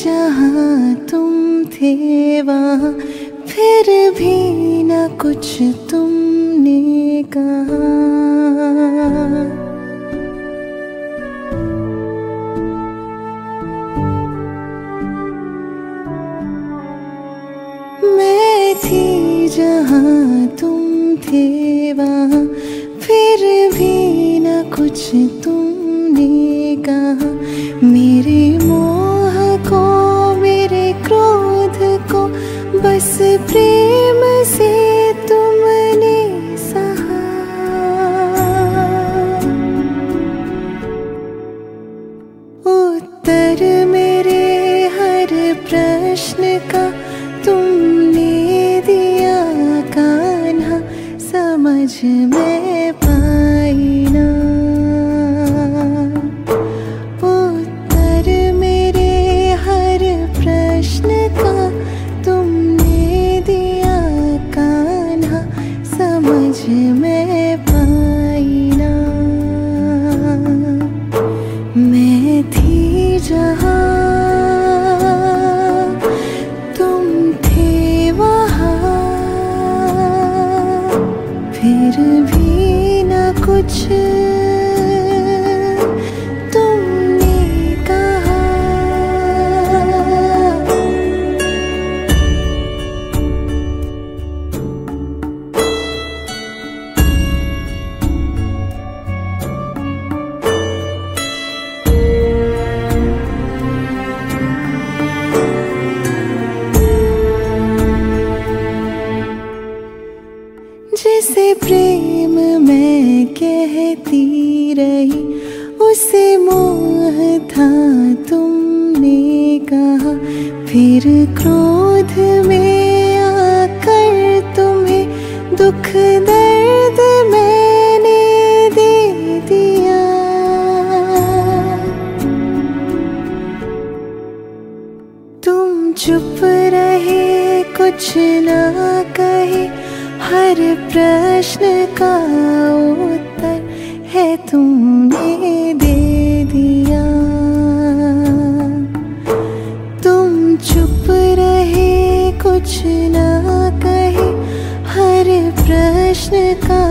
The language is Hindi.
जहाँ तुम थे वहाँ फिर भी न कुछ तुमने कहा। मैं थी जहाँ तुम थे वहाँ फिर भी न कुछ तुमने कहा। मेरे मोह को मेरे क्रोध को बस प्रेम से तुमने सहा। उत्तर मेरे हर प्रश्न का तुमने दिया कान्हा, समझ में पाई ना। उत्तर मेरे हर प्रश्न का तुमने दिया कान्हा, समझ में पाई ना। मैं थी जहाँ तुम थे वहाँ फिर भी न कुछ तुमने कहा। जिसे प्रेम मैं कहती रही उसे मोह था तुमने कहा। फिर क्रोध में आकर तुम्हें दुख दर्द मैंने दे दिया। तुम चुप रहे कुछ ना कहे, हर प्रश्न का उत्तर है तुमने दे दिया। तुम चुप रहे कुछ ना कहे, हर प्रश्न का